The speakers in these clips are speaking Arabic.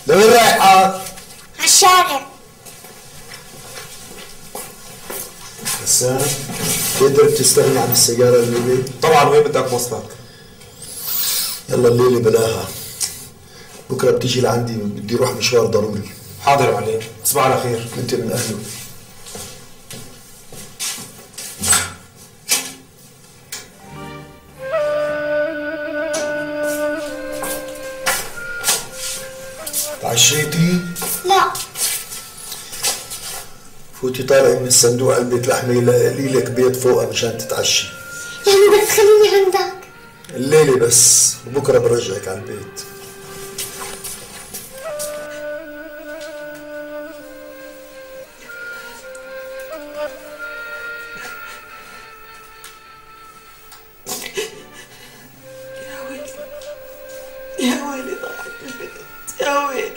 لوين رايحة؟ عالشارع. حسان تقدر تستغني عن السيارة الليلة؟ طبعا. وين بدك وصلك؟ يلا الليلة بلاها، بكرة بتيجي لعندي بدي اروح مشوار ضروري. حاضر عليك، تصبح على خير. انت من اهله. تعشيتي؟ لا. فوتي طالعي من الصندوق علبة لحمة لقلي لك بيت فوقها مشان تتعشي. يعني بدك تخليني عندك؟ الليلة بس، وبكرة برجعك على البيت. يا ويلي ضاعت البنت، يا ويلي.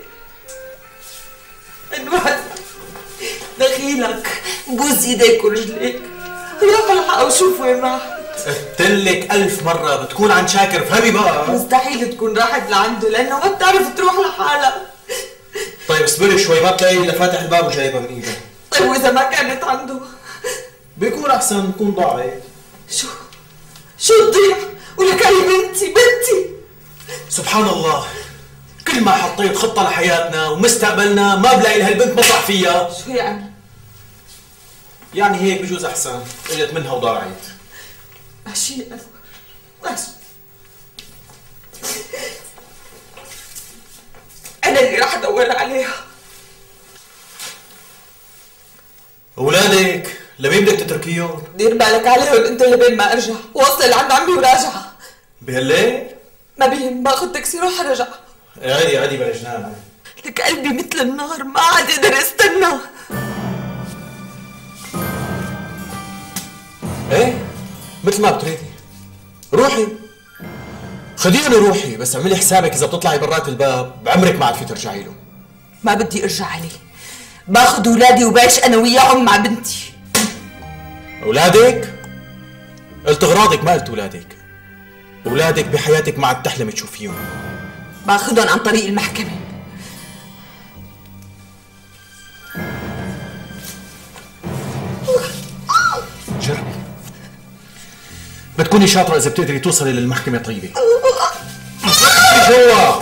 انوار دخيلك، بوس ايديك ورجليك، روح الحق وشوف وين راحت. قلتلك 1000 مرة بتكون عند شاكر، فهمي بقى. مستحيل تكون راحت لعنده لانه ما بتعرف تروح لحالها. طيب اصبري شوي، ما بتلاقي الا فاتح الباب وجايبها من ايده. طيب واذا ما كانت عنده؟ بيكون احسن تكون ضاعت. شو تضيع؟ ولك هي بنتي. سبحان الله، كل ما حطيت خطة لحياتنا ومستقبلنا ما بلاقي لهالبنت مطرح فيها. شو يعني؟ يعني هيك بجوز احسن، اجت منها وضاعت. ماشي يا أنور، ماشي. أنا اللي راح أدور عليها. أولادك لمين بدك تتركيهم؟ دير بالك عليهم أنت لبين ما أرجع، واصلة لعند عمي وراجعة. بهالليل؟ ما بهم، باخذ تاكسي روح أرجع. عادي بلاش نام. لك قلبي مثل النار، ما عاد أقدر أستنى. ايه مثل ما بتريدي، روحي خديني روحي، بس اعملي حسابك اذا بتطلعي برات الباب بعمرك ما عاد في ترجعي له. ما بدي ارجع عليه، باخذ اولادي وبعيش انا وياهم مع بنتي. اولادك؟ قلت اغراضك ما قلت اولادك. اولادك بحياتك ما عاد تحلمي تشوفيهم. باخذهم عن طريق المحكمة. جربي، بتكوني شاطرة إذا بتقدري توصلي للمحكمة طيبة. جوا.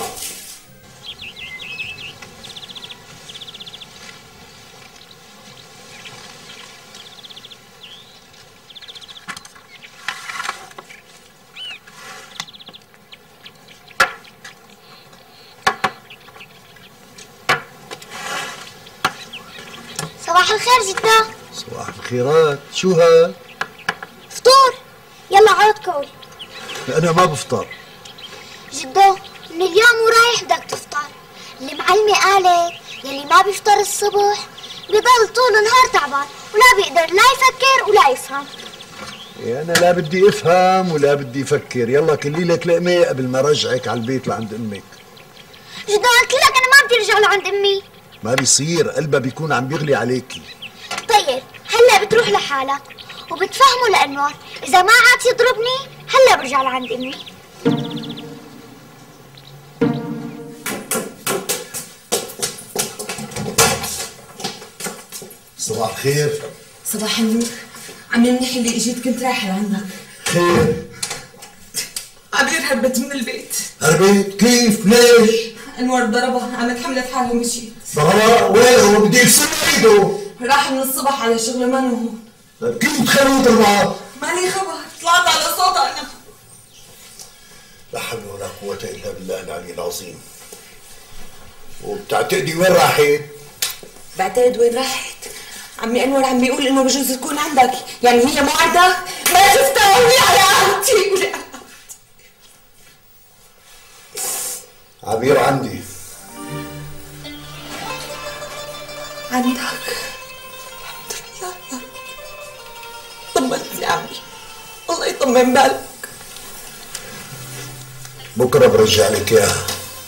صباح الخير جدة. صباح الخيرات، شو هاد؟ فطور، يلا عود كول. أنا ما بفطر. جدو من اليوم ورايح بدك تفطر. المعلمة قالت يلي ما بيفطر الصبح بضل طول النهار تعبان ولا بيقدر لا يفكر ولا يفهم. أنا لا بدي أفهم ولا بدي أفكر، يلا كلي لك لقمة قبل ما رجعك على البيت لعند أمك. جدو قلت لك أنا ما بدي أرجع لعند أمي. ما بيصير، قلبها بيكون عم بيغلي عليكي. طيب هلا بتروح لحالك وبتفهمه لأنوار إذا ما عاد يضربني هلا برجع لعند أمي. صباح الخير. صباح النور. عمي منيح اللي اجيت، كنت رايحة لعندك. خير؟ عبير هربت من البيت. هربت؟ كيف؟ ليش؟ انور ضربها، قامت حملت حالها ومشيت. ضربها؟ وين هو؟ بدي يكسر ايده. راح من الصبح على شغله ما هو. طيب كيف تخلوه يضربها؟ مالي خبر، طلعت على صوتها انا. لا حول ولا قوة إلا بالله العلي العظيم. وبتعتقدي وين راحت؟ بعتقد وين راحت؟ عمي انور عم بيقول انه بجوز تكون عندك، يعني هي مو عندك؟ ما شفتها ولي على عمتي. عبير عندي. عندك؟ الحمد لله. طمنت يا عمي، الله يطمن بالك. بكره برجع لك اياها.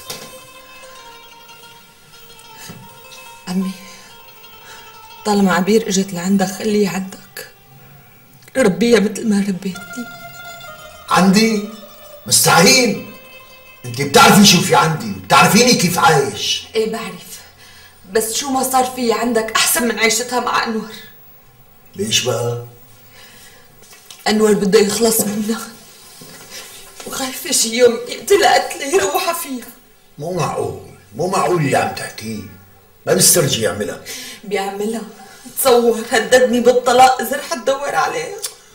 عمي طالما عبير اجت لعندك خليها عندك، ربيها مثل ما ربيتني. عندي؟ مستحيل. انت بتعرفي شو في عندي وبتعرفيني كيف عايش. ايه بعرف، بس شو ما صار في عندك احسن من عيشتها مع انور. ليش بقى؟ انور بده يخلص منها وخايفة شي يوم يقتلها قتلة يروحها فيها. مو معقول اللي عم تحكيه، ما بيسترجي يعملها. بيعملها، تصور هددني بالطلاق اذا رح تدور عليه.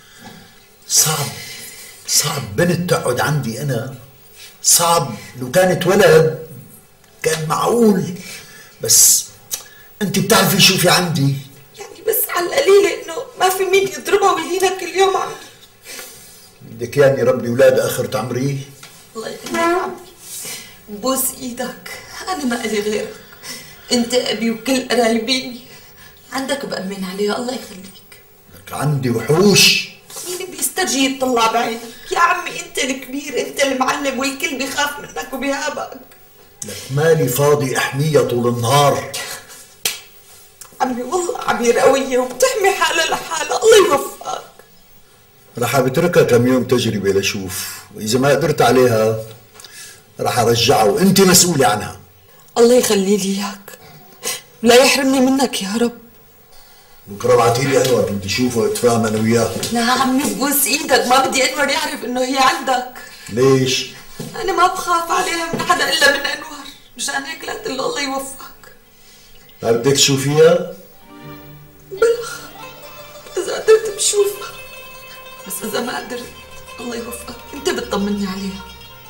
صعب بنت تقعد عندي انا، صعب. لو كانت ولد كان معقول، بس انت بتعرفي شو في عندي. يعني بس على القليلة انه ما في مين يضربها ويهينها كل يوم عمي. بدك ياني ربي اولاد اخرة عمري؟ الله يخليك عمي، بوس ايدك، انا ما الي غيرك، انت ابي وكل قرايبيني، عندك بأمن عليها. الله يخليك. لك عندي وحوش. مين بيسترجي يطلع بعينك يا عمي؟ انت الكبير، انت المعلم، والكل بيخاف منك وبيهابك. لك مالي فاضي احميها طول النهار. عمي والله عبير قوية وبتحمي حالها لحالها، الله يوفقك. رح بتركها كم يوم تجربة لشوف، وإذا ما قدرت عليها رح أرجعها وأنت مسؤولة عنها. الله يخلي لي إياك، لا يحرمني منك يا رب. بكره ابعتيلي أنور، بدي أشوفه وأتفاهم أنا وياه. لا عمي ببوس إيدك، ما بدي أنور يعرف إنه هي عندك. ليش؟ أنا ما بخاف عليها من حدا إلا من أنور، مشان هيك لا تقول له الله يوفقك. ما بدك تشوفيها؟ بلا إذا قدرت بشوفها، بس إذا ما قدرت الله يوفقك، أنت بتطمني عليها.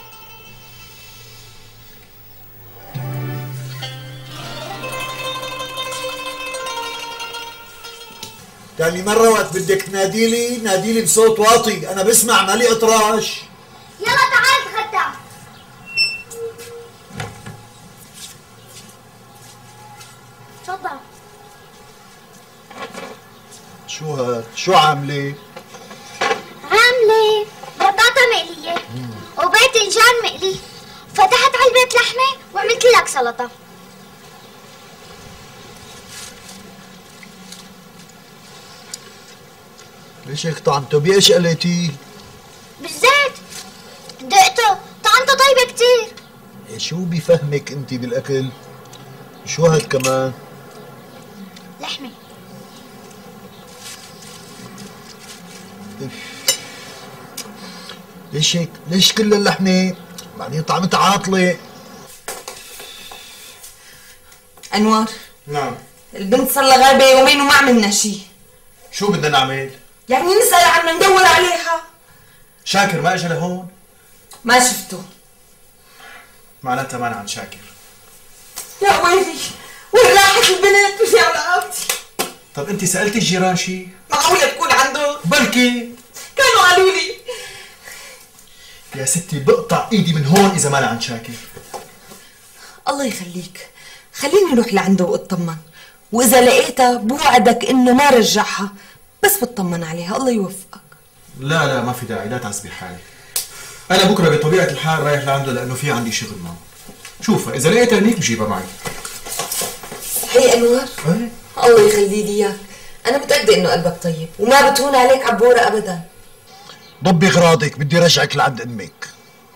تاني مرة وقت بدك ناديلي بصوت واطي، أنا بسمع مالي إطراش. يلا تعال تغدى. تفضل. شو هاد؟ شو عاملة؟ عاملة بطاطا مقلية وباذنجان مقلي، فتحت علبة لحمة وعملت لك سلطة. ليش هيك طعمته؟ بإيش قليتيه؟ بالزيت دقته، طعمته طيبة كتير. شو بفهمك أنت بالأكل؟ شو هاد كمان؟ لحمة. ليش هيك؟ ليش كل اللحمة؟ بعدين طعمتها عاطلة. أنوار. نعم. البنت صار لها غايبة يومين وما عملنا شي. شو بدنا نعمل؟ يعني نسأل عنها ندور عليها. شاكر ما اجى لهون؟ ما شفته. معناتها ما عن شاكر. يا ويلي، وين راحت البنت؟ يا رقبتي. طب انت سألتي الجيران شي؟ معقولة تكون عنده؟ بلكي كانوا قالوا لي. يا ستي بقطع ايدي من هون اذا ما عن شاكر. الله يخليك، خليني اروح لعنده واطمن، واذا لقيتها بوعدك انه ما رجعها، بس بطمن عليها. الله يوفقك. لا ما في داعي، لا تعذبي حالك. انا بكره بطبيعه الحال رايح لعنده لانه في عندي شغل معه. شوفها اذا لقيتها هنيك بجيبها معي. صحيح انور؟ ايه الله يخلي لي اياك، انا متاكده انه قلبك طيب وما بتهون عليك عبوره ابدا. ضبي اغراضك، بدي رجعك لعند امك.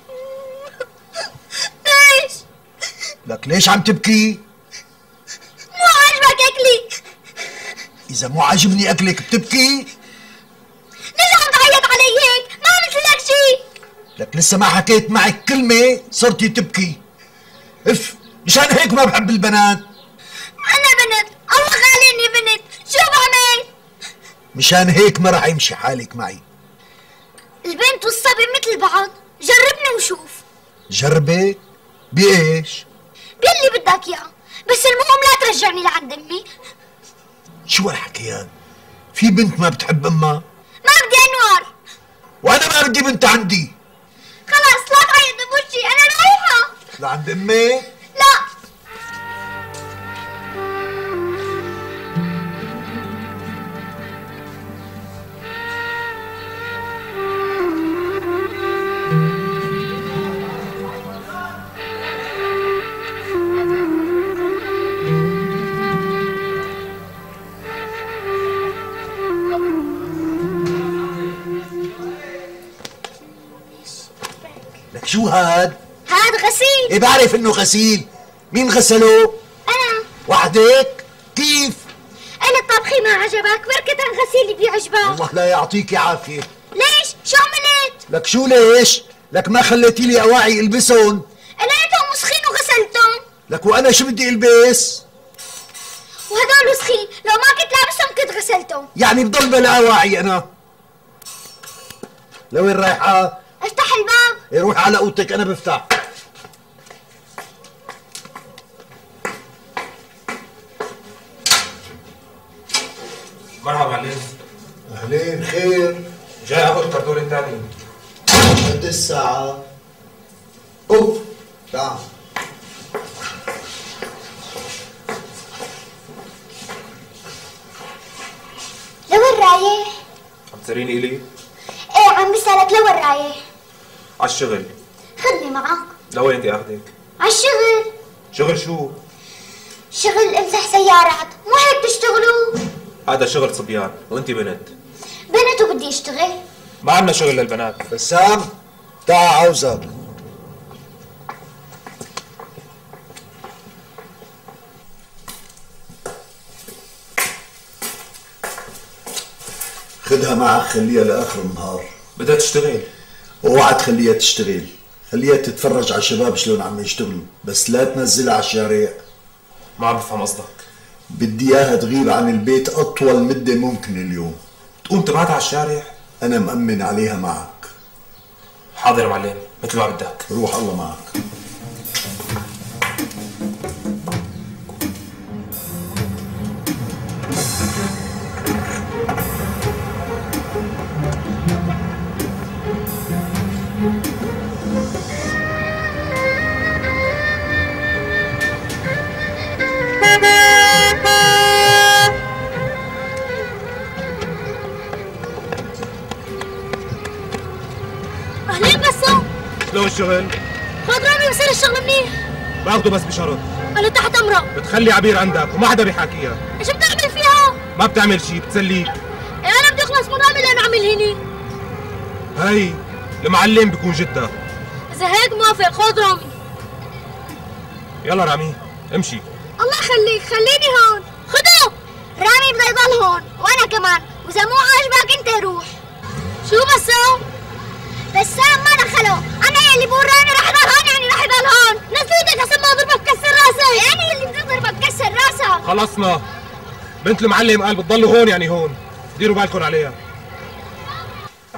ليش؟ لك ليش عم تبكي؟ مو عاجبك اكلي؟ اذا مو عاجبني اكلك بتبكي؟ ليش عم تعيط علي هيك؟ ما عملت لك شي. لك لسه ما حكيت معك كلمة صرتي تبكي. اف، مشان هيك ما بحب البنات. انا بنت، الله خالقني بنت، شو بعمل؟ مشان هيك ما رح يمشي حالك معي. البنت والصبي مثل بعض، جربني وشوف. جربك؟ بإيش؟ باللي بدك اياه، بس المهم لا ترجعني لعند امي. شو هالحكيان؟ في بنت ما بتحب امها؟ ما بدي انوار. وانا ما بدي بنت عندي. خلاص لا تعيط بوشي، انا رايحة. لعند امي؟ لا. لك شو هاد؟ هاد هذا غسيل. ايه بعرف انه غسيل. مين غسله؟ انا. وحدك؟ كيف؟ انا طبخي ما عجبك، بركة غسيلي بيعجبك. الله لا يعطيكي عافية. ليش؟ شو عملت؟ لك شو ليش؟ لك ما خليتي لي اواعي البسهم. لقيتهم وسخين وغسلتهم. لك وانا شو بدي البس؟ وهدول وسخين، لو ما كنت لابسهم كنت غسلتهم. يعني بضل بلا اواعي انا. لوين رايحة؟ افتح الباب. إيه روح على اوضتك انا بفتح. مرحبا معلم. اهلين خير. جاي اخذ كرتون الثاني. قد الساعة؟ اوف تعال. لوين رايح؟ عم تسأليني إلي؟ ايه عم بسألك لوين رايح؟ على الشغل. خدني معك. لوين انت اخذك؟ على الشغل. شغل شو؟ شغل امسح سيارات، مو هيك تشتغلوا؟ هذا شغل صبيان وانت بنت. بنت وبدي اشتغل. ما عندنا شغل للبنات. بسام تعال عاوزك. خدها معك خليها لاخر النهار. بدها تشتغل. اوعى تخليها تشتغل، خليها تتفرج على الشباب شلون عم يشتغلوا، بس لا تنزلها على الشارع. ما عم بفهم قصدك. بدي اياها تغيب عن البيت اطول مده ممكن اليوم. تقوم تبعتها على الشارع؟ انا مأمن عليها معك. حاضر يا معلم، مثل ما بدك. روح الله معك. اهلين بسام. شلون الشغل؟ خد رامي بصير الشغل منيح. باخده بس بشرط قال تحت امرك. بتخلي عبير عندك وما حدا بيحاكيها. ايش بتعمل فيها؟ ما بتعمل شيء، بتسليك. إيه انا بدي اخلص من رامي اللي عامل هني. هي المعلم بيكون جدة. اذا هيك موافق، خد رامي. يلا رامي امشي. الله يخليك، خليني هون. خدوه. رامي بده يضل هون وانا كمان، واذا مو عاجبك انت روح. شو بسام؟ بسام ما دخله، انا يلي بقول رامي رح يضل هون يعني رح يضل هون. نزل ايدك هسه ما اضربك كسر راسك. يعني اللي بدي اضربك كسر راسك. خلصنا. بنت المعلم قال بتضلوا هون يعني هون، ديروا بالكم عليها.